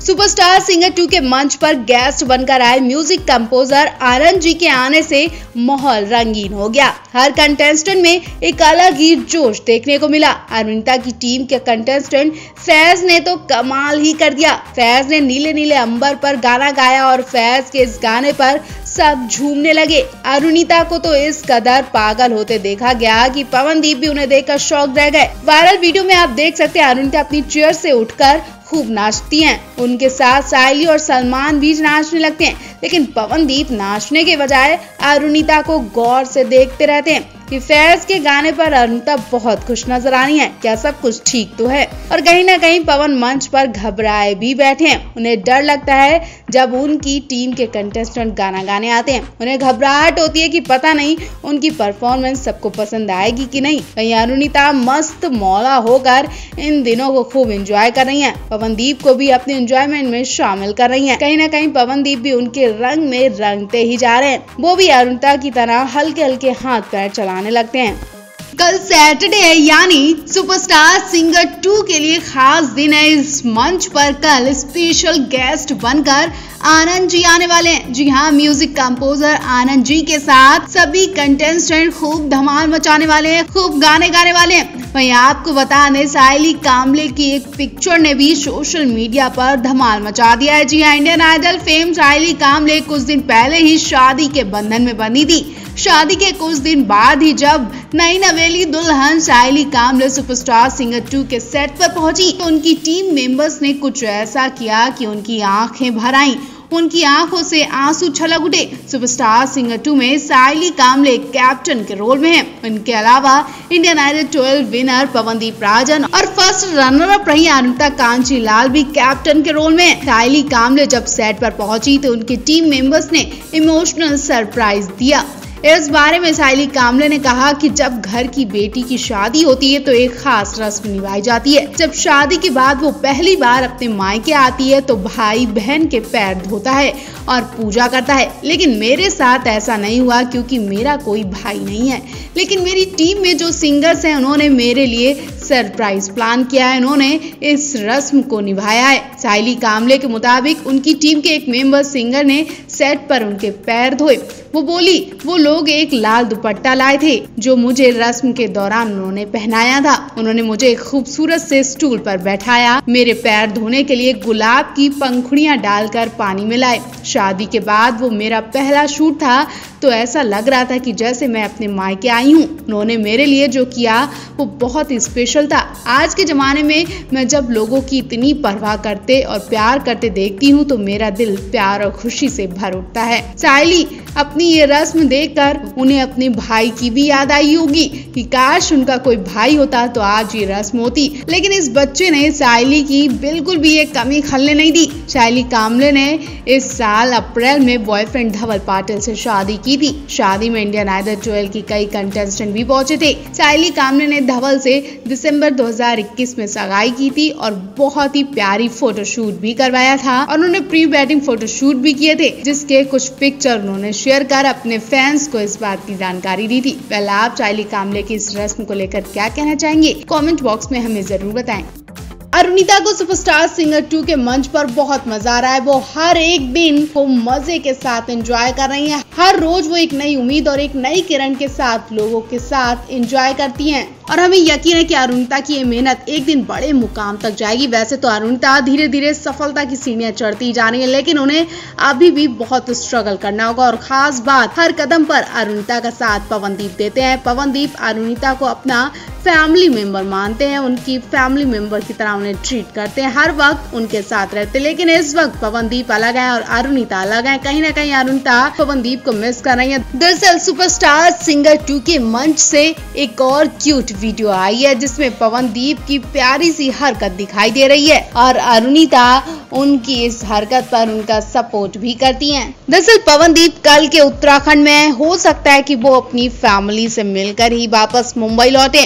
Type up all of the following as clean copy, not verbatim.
Superstar singer 2 के मंच पर गेस्ट बनकर आए म्यूजिक कंपोजर आनंद जी के आने से माहौल रंगीन हो गया। हर कंटेस्टेंट में एक अलग ही जोश देखने को मिला। अरुणिता की टीम के कंटेस्टेंट फैज ने तो कमाल ही कर दिया। फैज ने नीले नीले अंबर पर गाना गाया और फैज के इस गाने पर सब झूमने लगे। अरुणिता को तो इस कदर पागल होते देखा गया कि पवनदीप भी उन्हें देखकर शॉक रह गए। वायरल वीडियो में आप देख सकते हैं अरुणिता अपनी चेयर से उठकर खूब नाचती हैं। उनके साथ साइली और सलमान भी नाचने लगते हैं, लेकिन पवनदीप नाचने के बजाय अरुणिता को गौर से देखते रहते हैं कि फैज के गाने पर अरुणिता बहुत खुश नजर आ रही हैं। क्या सब कुछ ठीक तो है? और कहीं ना कहीं पवन मंच पर घबराए भी बैठे हैं। उन्हें डर लगता है जब उनकी टीम के कंटेस्टेंट गाना गाने आते हैं। उन्हें घबराहट होती है कि पता नहीं उनकी परफॉर्मेंस सबको पसंद आएगी कि नहीं। वहीं अरुणिता मस्त मौला होकर इन दिनों को खूब एंजॉय कर रही है। पवनदीप को भी अपने एंजॉयमेंट में शामिल कर रही है। कहीं ना कहीं पवनदीप भी उनके रंग में रंगते ही जा रहे हैं। वो भी अरुणिता की तरह हल्के हल्के हाथ पैर चलाने लगते हैं। कल सैटरडे है, यानी सुपरस्टार सिंगर 2 के लिए खास दिन है। इस मंच पर कल स्पेशल गेस्ट बनकर आनंद जी आने वाले हैं। जी हाँ, म्यूजिक कंपोजर आनंद जी के साथ सभी कंटेस्टेंट खूब धमाल मचाने वाले हैं, खूब गाने गाने वाले हैं। वहीं आपको बता दें, साइली कामले की एक पिक्चर ने भी सोशल मीडिया पर धमाल मचा दिया है। जी हाँ, Indian Idol fame Sayli Kamble कुछ दिन पहले ही शादी के बंधन में बंधी थी। शादी के कुछ दिन बाद ही जब नई नवेली दुल्हन साइली कामले सुपरस्टार सिंगर 2 के सेट पर पहुंची तो उनकी टीम मेंबर्स ने कुछ ऐसा किया कि उनकी आंखें भर आईं। उनकी आंखों से आंसू छलक उठे। सुपरस्टार सिंगर 2 में साइली कामले कैप्टन के रोल में हैं। इनके अलावा Indian Idol 12 winner Pawandeep Rajan और फर्स्ट रनर अप रही अरुणिता कांचीलाल भी कैप्टन के रोल में। साइली कामले जब सेट पर पहुंची तो उनकी टीम मेंबर्स ने इमोशनल सरप्राइज दिया। इस बारे में साइली कामले ने कहा कि जब घर की बेटी की शादी होती है तो एक खास रस्म निभाई जाती है। जब शादी के बाद वो पहली बार अपने मायके आती है तो भाई बहन के पैर धोता है और पूजा करता है। लेकिन मेरे साथ ऐसा नहीं हुआ क्योंकि मेरा कोई भाई नहीं है। लेकिन मेरी टीम में जो सिंगर्स हैं उन्होंने मेरे लिए सरप्राइज प्लान किया है। उन्होंने इस रस्म को निभाया है। साइली कामले के मुताबिक उनकी टीम के एक मेंबर सिंगर ने सेट पर उनके पैर धोए। वो बोली, वो लोग एक लाल दुपट्टा लाए थे जो मुझे रस्म के दौरान उन्होंने पहनाया था। उन्होंने मुझे एक खूबसूरत से स्टूल पर बैठाया, मेरे पैर धोने के लिए गुलाब की पंखुड़ियां डालकर पानी में लाए। शादी के बाद वो मेरा पहला शूट था तो ऐसा लग रहा था कि जैसे मैं अपने मायके आई हूँ। उन्होंने मेरे लिए जो किया वो बहुत ही स्पेशल था। आज के जमाने में मैं जब लोगों की इतनी परवाह करते और प्यार करते देखती हूँ तो मेरा दिल प्यार और खुशी से भर उठता है। साइली अपनी ये रस्म देखकर उन्हें अपने भाई की भी याद आई होगी कि काश उनका कोई भाई होता तो आज ये रस्म होती। लेकिन इस बच्चे ने साइली की बिल्कुल भी ये कमी खलने नहीं दी। साइली कामले ने इस साल अप्रैल में बॉयफ्रेंड धवल पाटिल से शादी की थी। शादी में इंडियन आइडल 12 की कई कंटेस्टेंट भी पहुंचे थे। साइली कामले ने धवल से दिसंबर 2021 में सगाई की थी और बहुत ही प्यारी फोटोशूट भी करवाया था और उन्होंने प्री वेडिंग फोटोशूट भी किए थे, जिसके कुछ पिक्चर उन्होंने शेयर कर अपने फैंस को इस बात की जानकारी दी थी। पहले आप साइली कामले की इस रस्म को लेकर क्या कहना चाहेंगे? कमेंट बॉक्स में हमें जरूर बताएं। अरुणिता को सुपरस्टार सिंगर 2 के मंच पर बहुत मजा आ रहा है। वो हर एक दिन को मजे के साथ एंजॉय कर रही हैं। हर रोज वो एक नई उम्मीद और एक नई किरण के साथ लोगों के साथ एंजॉय करती हैं और हमें यकीन है कि अरुणिता की ये मेहनत एक दिन बड़े मुकाम तक जाएगी। वैसे तो अरुणिता धीरे धीरे सफलता की सीढ़ियां चढ़ती जा रही है, लेकिन उन्हें अभी भी बहुत स्ट्रगल करना होगा। और खास बात, हर कदम पर अरुणिता का साथ पवनदीप देते हैं। पवनदीप अरुणिता को अपना फैमिली मेंबर मानते हैं, उनकी फैमिली मेंबर की तरह उन्हें ट्रीट करते हैं, हर वक्त उनके साथ रहते हैं। लेकिन इस वक्त पवनदीप अलग है और अरुणिता अलग है। कहीं ना कहीं अरुणिता पवनदीप को मिस कर रही है। दरअसल सुपरस्टार सिंगर 2 के मंच से एक और क्यूट वीडियो आई है जिसमें पवनदीप की प्यारी सी हरकत दिखाई दे रही है और अरुणिता उनकी इस हरकत पर उनका सपोर्ट भी करती हैं। दरअसल पवनदीप कल के उत्तराखंड में हो सकता है कि वो अपनी फैमिली से मिलकर ही वापस मुंबई लौटे।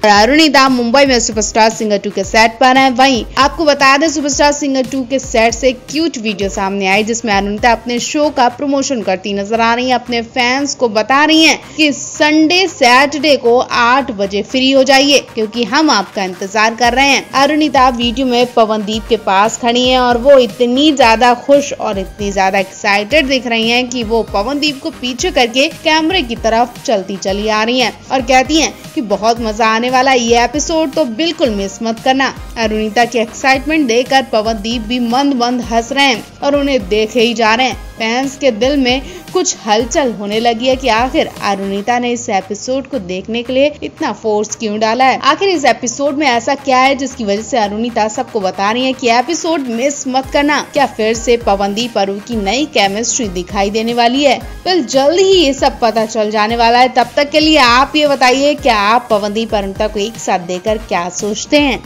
और अरुणिता मुंबई में सुपरस्टार सिंगर 2 के सेट पर हैं। वहीं आपको बता दें सुपरस्टार सिंगर 2 के सेट से क्यूट वीडियो सामने आई जिसमें अरुणिता अपने शो का प्रमोशन करती नजर आ रही है। अपने फैंस को बता रही हैं कि संडे सैटरडे को 8 बजे फ्री हो जाइए क्योंकि हम आपका इंतजार कर रहे हैं। अरुणिता वीडियो में पवनदीप के पास खड़ी हैं और वो इतनी ज्यादा खुश और इतनी ज्यादा एक्साइटेड दिख रही हैं कि वो पवनदीप को पीछे करके कैमरे की तरफ चलती चली आ रही हैं और कहती हैं कि बहुत मजा आने वाला, ये एपिसोड तो बिल्कुल मिस मत करना। अरुणिता की एक्साइटमेंट देखकर पवनदीप भी मंद मंद हंस रहे हैं और उन्हें देखे ही जा रहे हैं। फैंस के दिल में कुछ हलचल होने लगी है कि आखिर अरुणिता ने इस एपिसोड को देखने के लिए इतना फोर्स क्यों डाला है। आखिर इस एपिसोड में ऐसा क्या है जिसकी वजह से अरुणिता सबको बता रही है कि एपिसोड मिस मत करना। क्या फिर से पवनदीप अरु की नई केमिस्ट्री दिखाई देने वाली है? वेल जल्द ही ये सब पता चल जाने वाला है। तब तक के लिए आप ये बताइए क्या आप पवनदीप अरुणिता को एक साथ देखकर क्या सोचते हैं?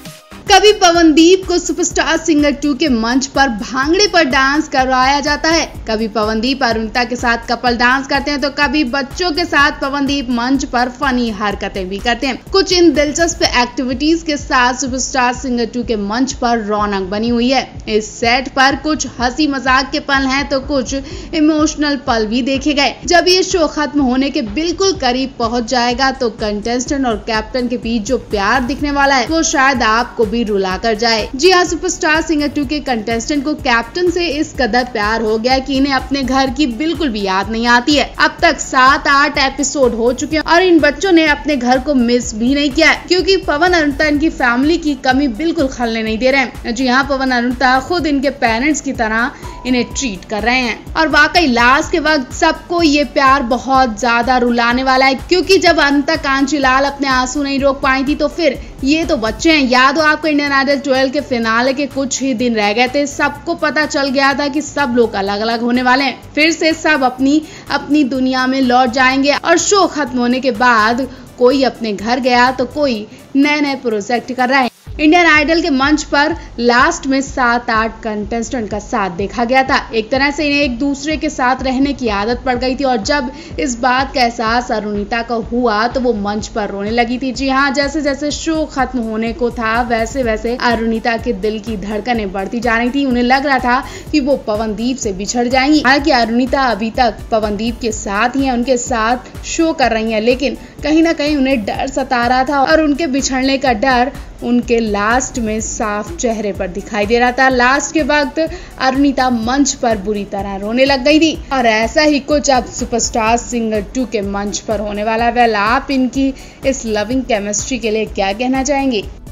कभी पवनदीप को सुपरस्टार सिंगर 2 के मंच पर भांगड़े पर डांस करवाया जाता है, कभी पवनदीप अरुणिता के साथ कपल डांस करते हैं तो कभी बच्चों के साथ पवनदीप मंच पर फनी हरकतें भी करते हैं। कुछ इन दिलचस्प एक्टिविटीज के साथ सुपरस्टार सिंगर 2 के मंच पर रौनक बनी हुई है। इस सेट पर कुछ हंसी मजाक के पल हैं तो कुछ इमोशनल पल भी देखे गए। जब ये शो खत्म होने के बिल्कुल करीब पहुंच जाएगा तो कंटेस्टेंट और कैप्टन के बीच जो प्यार दिखने वाला है वो शायद आपको रुला कर जाए। जी हाँ, सुपरस्टार सिंगर 2 के कंटेस्टेंट को कैप्टन से इस कदर प्यार हो गया कि इन्हें अपने घर की बिल्कुल भी याद नहीं आती है। अब तक 7-8 एपिसोड हो चुके हैं और इन बच्चों ने अपने घर को मिस भी नहीं किया है क्योंकि पवन अरुणिता इनकी फैमिली की कमी बिल्कुल खलने नहीं दे रहे हैं। जी हाँ, पवन अरुणिता खुद इनके पेरेंट्स की तरह इन्हें ट्रीट कर रहे हैं और वाकई लास्ट के वक्त सबको ये प्यार बहुत ज्यादा रुलाने वाला है क्योंकि जब अरुणिता कांचीलाल अपने आंसू नहीं रोक पाई थी तो फिर ये तो बच्चे हैं। याद हो आपको इंडियन आइडल 12 के फिनाले के कुछ ही दिन रह गए थे, सबको पता चल गया था कि सब लोग अलग अलग होने वाले हैं। फिर से सब अपनी अपनी दुनिया में लौट जाएंगे और शो खत्म होने के बाद कोई अपने घर गया तो कोई नए नए प्रोजेक्ट कर रहा है। इंडियन आइडल के मंच पर लास्ट में 7-8 कंटेस्टेंट का साथ देखा गया था। एक तरह से इन्हें एक दूसरे के साथ रहने की आदत पड़ गई थी और जब इस बात का एहसास अरुणिता को हुआ तो वो मंच पर रोने लगी थी। जी हाँ, जैसे जैसे शो खत्म होने को था वैसे वैसे अरुणिता के दिल की धड़कनें बढ़ती जा रही थी। उन्हें लग रहा था कि वो पवनदीप से बिछड़ जाएंगी। हालांकि अरुणिता अभी तक पवनदीप के साथ ही है, उनके साथ शो कर रही है, लेकिन कहीं ना कहीं उन्हें डर सता रहा था और उनके बिछड़ने का डर उनके लास्ट में साफ चेहरे पर दिखाई दे रहा था। लास्ट के वक्त अरुणिता मंच पर बुरी तरह रोने लग गई थी और ऐसा ही कुछ अब सुपरस्टार सिंगर 2 के मंच पर होने वाला है। वेल आप इनकी इस लविंग केमिस्ट्री के लिए क्या कहना चाहेंगे?